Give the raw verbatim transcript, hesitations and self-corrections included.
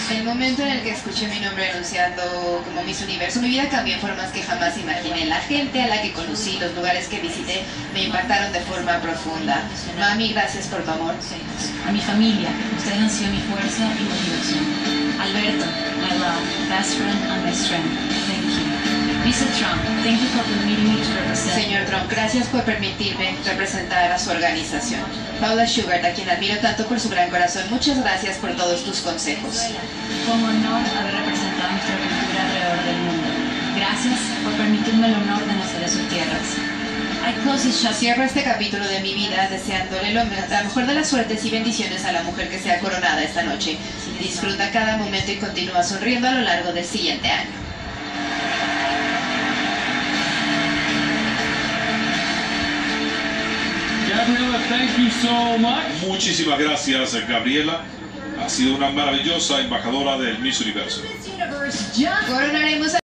El momento en el que escuché mi nombre anunciado como Miss Universo, mi vida cambió en formas que jamás imaginé. La gente a la que conocí, los lugares que visité, me impactaron de forma profunda. Mami, gracias por tu amor. A mi familia, ustedes han sido mi fuerza y motivación. Alberto, my love, best friend and my strength. Thank you. mister Trump, thank you for permitting me to represent. Señor Trump, gracias por permitirme representar a su organización. Paula Shugart, a quien admiro tanto por su gran corazón, muchas gracias por todos tus consejos. Fue un honor haber representado nuestra cultura alrededor del mundo. Gracias por permitirme el honor de nacer en sus tierras. I close this chapter. Cierro este capítulo de mi vida deseándole lo me- la mejor de las suertes y bendiciones a la mujer que sea coronada esta noche. Disfruta cada momento y continúa sonriendo a lo largo del siguiente año. Gabriela, thank you so much. Muchísimas gracias, Gabriela. Ha sido una maravillosa embajadora del Miss Universo. Coronaremos a